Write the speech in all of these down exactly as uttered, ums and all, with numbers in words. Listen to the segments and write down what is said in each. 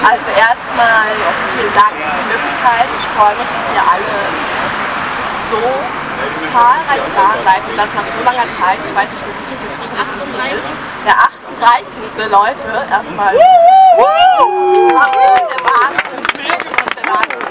Also erstmal vielen Dank für die Möglichkeit. Ich freue mich, dass ihr alle so zahlreich da seid und das nach so langer Zeit. Ich weiß nicht, wie viele Frieden das ist. Der achtunddreißigste Leute erstmal. Das ist der Wahnsinn. Das ist der Wahnsinn.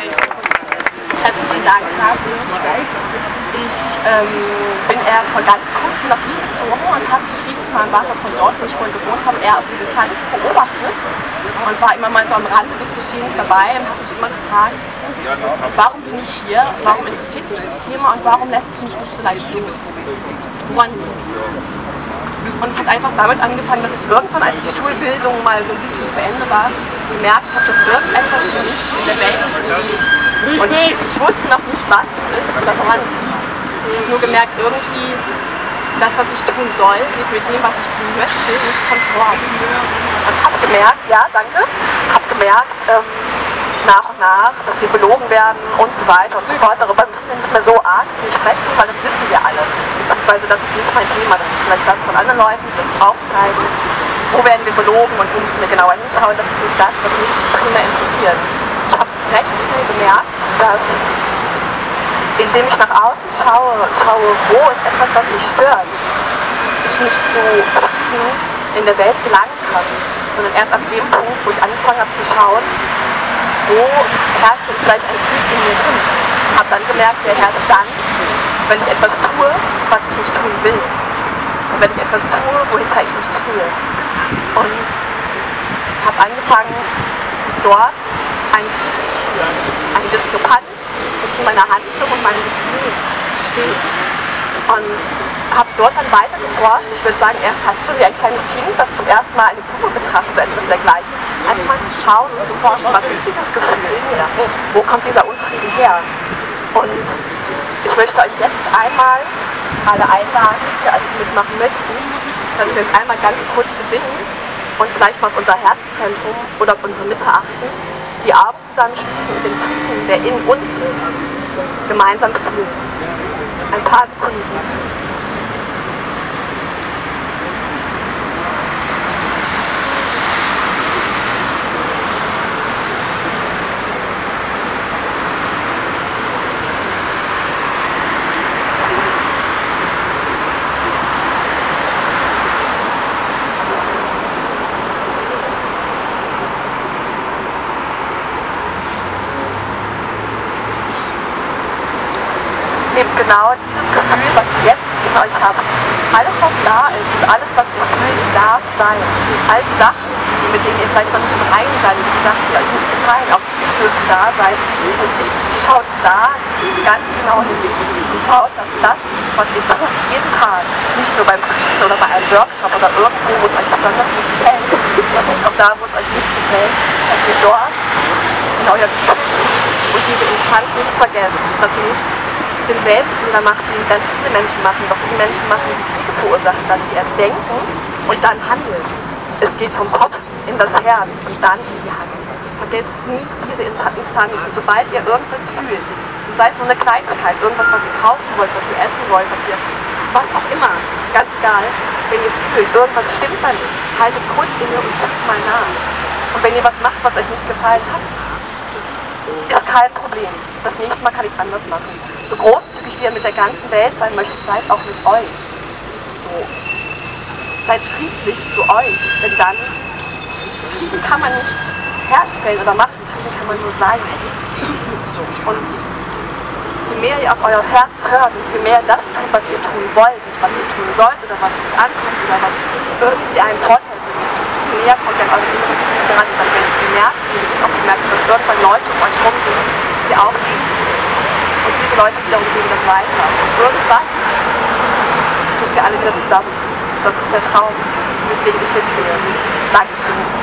Herzlichen Dank dafür. Ich ähm, bin erst vor ganz kurzem nach Wien gezogen und habe die Friedensmahnwache von dort, wo ich vorhin gewohnt habe, eher aus der Distanz beobachtet und war immer mal so am Rande des Geschehens dabei und habe mich immer gefragt, warum bin ich hier, warum interessiert mich das Thema und warum lässt es mich nicht so leicht los? Woran liegt's? Und es hat einfach damit angefangen, dass ich irgendwann, als die Schulbildung mal so ein bisschen zu Ende war, gemerkt habe, dass irgendetwas für mich in der Welt nicht steht. Und ich, ich wusste noch nicht, was es ist oder woran es liegt. Ich habe nur gemerkt, irgendwie, das, was ich tun soll, geht mit dem, was ich tun möchte, nicht konform. Und habe gemerkt, ja, danke, habe gemerkt, ähm, nach und nach, dass wir belogen werden und so weiter und so fort. Darüber müssen wir nicht mehr so arg viel sprechen, weil das wissen wir alle. Beziehungsweise das ist nicht mein Thema, das ist vielleicht das von anderen Leuten, die uns aufzeigen, wo werden wir belogen und wo müssen wir genauer hinschauen. Das ist nicht das, was mich primär interessiert. Ich habe recht schnell gemerkt, dass indem ich nach außen schaue und schaue, wo ist etwas, was mich stört, ich nicht zu Frieden in der Welt gelangen kann, sondern erst ab dem Punkt, wo ich angefangen habe zu schauen, wo herrscht denn vielleicht ein Krieg in mir drin. Ich habe dann gemerkt, der herrscht dann, wenn ich etwas tue, was ich nicht tun will. Und wenn ich etwas tue, wohinter ich nicht stehe. Und habe angefangen, dort einen Krieg zu spüren, eine Diskrepanz, die zwischen meiner Handlung und meinem Gefühl steht. Und habe dort dann weiter geforscht. Ich würde sagen, eher fast schon wie ein kleines Kind, das zum ersten Mal eine Blume betrachtet oder etwas dergleichen. Einfach mal zu schauen und zu forschen, was ist dieses Gefühl? Wo kommt dieser Unfrieden her? Und ich möchte euch jetzt einmal alle einladen, für alle, die mitmachen möchten, dass wir uns einmal ganz kurz besinnen und vielleicht mal auf unser Herzzentrum oder auf unsere Mitte achten, die Augen zusammenschließen und den Frieden, der in uns ist, gemeinsam fühlen. Ein paar Sekunden. Nehmt genau dieses Gefühl, was ihr jetzt in euch habt. Alles, was da ist und alles, was ihr fühlt, darf sein. All die Sachen, mit denen ihr vielleicht noch nicht im Reinen seid, die Sachen, die euch nicht gefallen, auch die dürfen da sein, sind wichtig. Schaut da ganz genau hin. Und schaut, dass das, was ihr tut, jeden Tag, nicht nur beim Frieden oder bei einem Workshop oder irgendwo, wo es euch besonders gut gefällt, sondern nicht auch da, wo es euch nicht gefällt, dass ihr dort in euer Gefühl und diese Instanz nicht vergesst, dass ihr nicht denselben Fehler macht, den ganz viele Menschen machen, doch die Menschen machen, die Kriege verursachen, dass sie erst denken und dann handeln. Es geht vom Kopf in das Herz und dann in die Hand. Vergesst nie diese Instanz. Und sobald ihr irgendwas fühlt, und sei es nur eine Kleinigkeit, irgendwas, was ihr kaufen wollt, was ihr essen wollt, was ihr, was auch immer, ganz egal, wenn ihr fühlt, irgendwas stimmt da nicht, haltet kurz inne und fühlt mal nach. Und wenn ihr was macht, was euch nicht gefallen hat, das ist kein Problem. Das nächste Mal kann ich es anders machen. So großzügig wie ihr mit der ganzen Welt sein möchtet, seid auch mit euch. So. Seid friedlich zu euch, denn dann, Frieden kann man nicht herstellen oder machen, Frieden kann man nur sein. Und je mehr ihr auf euer Herz hört und je mehr das tut, was ihr tun wollt, nicht was ihr tun sollt oder was gut ankommt oder was irgendwie einen Vorteil bringt, je näher kommt ihr an eure Frieden dran. Dann werdet ihr merken, so wie ich es auch gemerkt habe, dass irgendwann Leute um euch rum sind, die auch friedlich sind. Und diese Leute wiederum geben das weiter. Und irgendwann sind wir alle wieder zusammen. Das ist der Traum, weswegen ich hier stehe. Dankeschön.